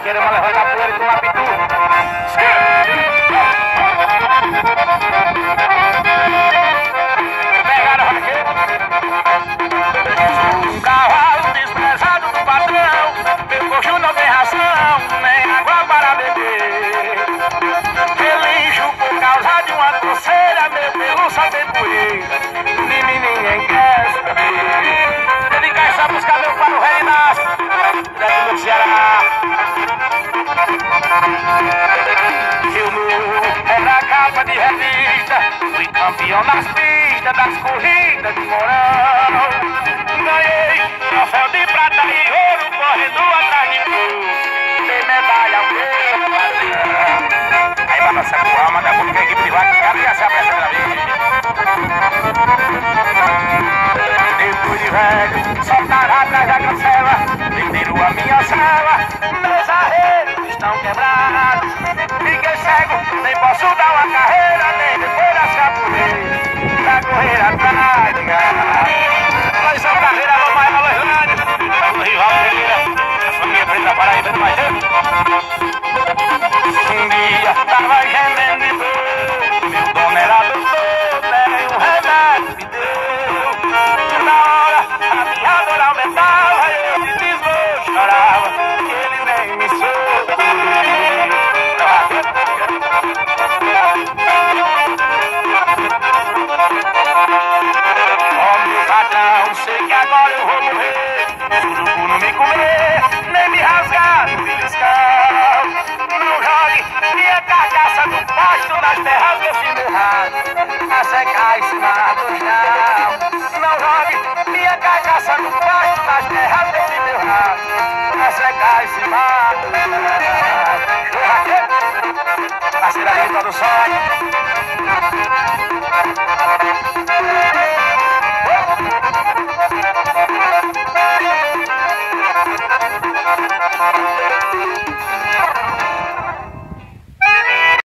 queremos levantar poeira com uma pitu. Pegaram o vaqueiro. Um cavalo desprezado do patrão. Meu coxo não tem ração, nem água para beber. Relincho por causa de uma coceira. Meu pelo só tem poeira. De mim ninguém quer saber. Dedicar essa música meu para o Rei Inácio, direto do Ceará. Eu era capa de revista, fui campeão nas pistas das corridas de Mourão. Ganhei troféu de prata e ouro, correndo atrás de tu. Tem medalha ao meu. Aí vai passar por alma, daqui a pouco a equipe de vaca, cara, já se apresenta na vida. Depois de velho, soltaram atrás da cancela, venderam a minha cela, meus arreios estão quebrados. Fiquei cego, nem posso dar uma carreira, nem depois da sapoeira, pra correr atrás de gado. Nós somos carreira, alô Maia, alô Irlândia, alô Rival Pereira, família Preta Paraíba do Majeiro. Um dia tava gemendo de dor, meu dono era doutor, tem um remédio me deu. Na hora a minha dor aumentava, eu de desgosto chorava, ele nem me soube. Ó meu patrão, sei que agora eu vou morrer, urubu não me comer, nem me rasgar no beliscão. Não jogue minha carcaça no pasto das terras desse meu rádio, a secar em cima do chão. Não jogue minha carcaça no pasto das terras desse meu rádio, a secar em cima do chão. Parceira aí, todo sonho.